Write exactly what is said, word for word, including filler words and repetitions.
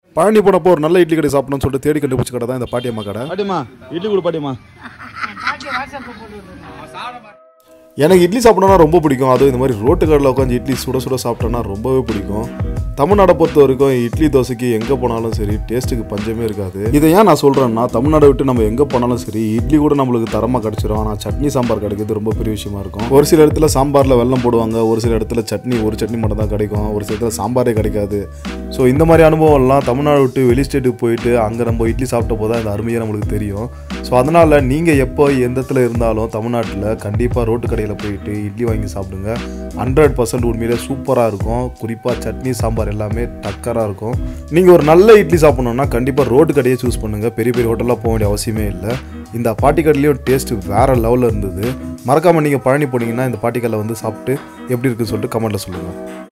பழனி போனப்போ ஒரு நல்ல இட்லி கடை சாப்பிடணும்னு சொல்லிட்டு தேடி கண்டுபிடிச்ச கடை தான் இந்த பாட்டியம்மா கடை. பாட்டியம்மா இட்லி கொடு பாட்டியம்மா. எனக்கு இட்லி சாப்பிடணும்னா ரொம்ப பிடிக்கும். அதுவும் இந்த மாதிரி ரோட்டு கடையில் உட்காந்து இட்லி சுட சுட சாப்பிட்டோன்னா ரொம்பவே பிடிக்கும். தமிழ்நாடை பொறுத்த வரைக்கும் இட்லி தோசைக்கு எங்கே போனாலும் சரி டேஸ்ட்டுக்கு பஞ்சமே இருக்காது. இதை ஏன் நான் சொல்கிறேன்னா, தமிழ்நாடை விட்டு நம்ம எங்கே போனாலும் சரி இட்லி கூட நம்மளுக்கு தரமாக கிடச்சிரும். ஆனால் சட்னி சாம்பார் கிடைக்கிறது ரொம்ப பெரிய விஷயமா இருக்கும். ஒரு சில இடத்துல சாம்பாரில் வெல்லம் போடுவாங்க, ஒரு சில இடத்துல சட்னி ஒரு சட்னி மட்டும் தான் கிடைக்கும், ஒரு சில இடத்துல சாம்பாரே கிடைக்காது. ஸோ இந்த மாதிரி அனுபவம்லாம் தமிழ்நாடு விட்டு வெளி ஸ்டேட்டுக்கு போயிட்டு அங்கே நம்ம இட்லி சாப்பிட்ட போது தான் இந்த அருமையாக நம்மளுக்கு தெரியும். ஸோ அதனால் நீங்கள் எப்போ எந்த இடத்துல இருந்தாலும் தமிழ்நாட்டில் கண்டிப்பாக ரோட்டு கடையில் போயிட்டு இட்லி வாங்கி சாப்பிடுங்க. ஹண்ட்ரட் பர்சன்ட் உண்மையிலே சூப்பராக இருக்கும். குறிப்பாக சட்னி சாம்பார் எல்லாமே டக்கராக இருக்கும். நீங்கள் ஒரு நல்ல இட்லி சாப்பிட்ணுன்னா கண்டிப்பாக ரோட்டு கடையை சூஸ் பண்ணுங்கள். பெரிய பெரிய ஹோட்டலாக போக வேண்டிய அவசியமே இல்லை. இந்த பாட்டி கடையிலையும் டேஸ்ட்டு வேறு லெவலில் இருந்தது. மறக்காமல் நீங்கள் பழனி போனீங்கன்னா இந்த பாட்டி கடையில் வந்து சாப்பிட்டு எப்படி இருக்குன்னு சொல்லிட்டு கமெண்ட்டில் சொல்லுங்கள்.